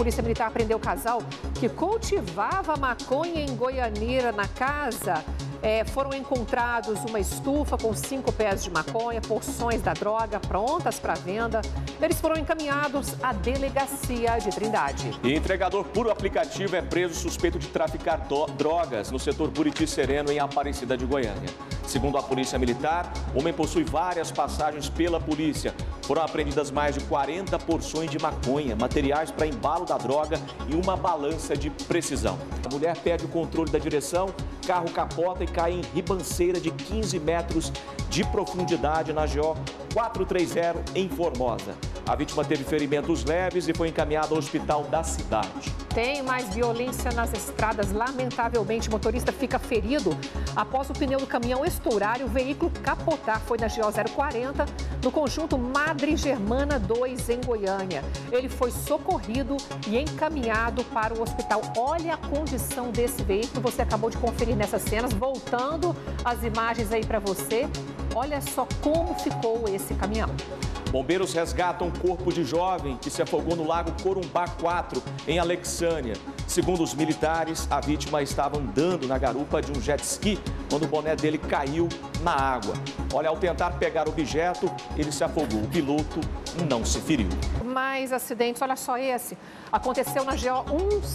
Polícia Militar prendeu o casal que cultivava maconha em Goianira na casa. Foram encontrados uma estufa com 5 pés de maconha, porções da droga prontas para venda. Eles foram encaminhados à delegacia de Trindade. E entregador por aplicativo é preso suspeito de traficar drogas no setor Buriti Sereno, em Aparecida de Goiânia. Segundo a Polícia Militar, o homem possui várias passagens pela polícia. Foram apreendidas mais de 40 porções de maconha, materiais para embalo da droga e uma balança de precisão. A mulher perde o controle da direção, carro capota e cai em ribanceira de 15 metros de profundidade na GO 430 em Formosa. A vítima teve ferimentos leves e foi encaminhada ao hospital da cidade. Tem mais violência nas estradas. Lamentavelmente, o motorista fica ferido após o pneu do caminhão estourar e o veículo capotar. Foi na GO 040, no conjunto Madre Germana 2, em Goiânia. Ele foi socorrido e encaminhado para o hospital. Olha a condição desse veículo, você acabou de conferir nessas cenas. Voltando as imagens aí para você, olha só como ficou esse caminhão. Bombeiros resgatam um corpo de jovem que se afogou no Lago Corumbá 4, em Alexânia. Segundo os militares, a vítima estava andando na garupa de um jet ski quando o boné dele caiu na água. Olha, ao tentar pegar o objeto, ele se afogou. O piloto não se feriu. Mais acidentes, olha só esse. Aconteceu na GO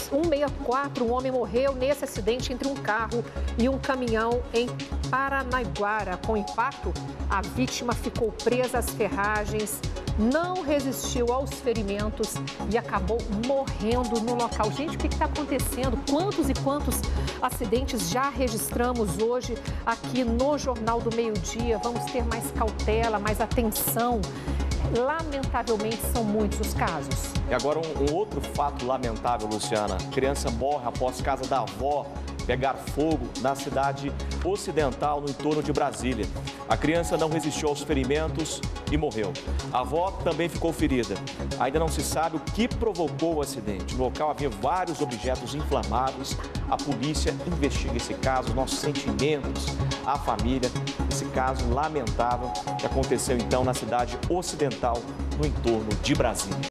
164. Um homem morreu nesse acidente entre um carro e um caminhão em Paranaiguara. Com o impacto, a vítima ficou presa às ferragens, não resistiu aos ferimentos e acabou morrendo no local. Gente, o que está acontecendo? Quantos e quantos acidentes já registramos hoje aqui no Jornal do Meio-Dia? Vamos ter mais cautela, mais atenção. Lamentavelmente, são muitos os casos. E agora um outro fato lamentável, Luciana. A criança morre após casa da avó pegar fogo na cidade ocidental, no entorno de Brasília. A criança não resistiu aos ferimentos e morreu. A avó também ficou ferida. Ainda não se sabe o que provocou o acidente. No local havia vários objetos inflamados. A polícia investiga esse caso. Nossos sentimentos à família. Esse caso lamentável que aconteceu então na cidade ocidental, no entorno de Brasília.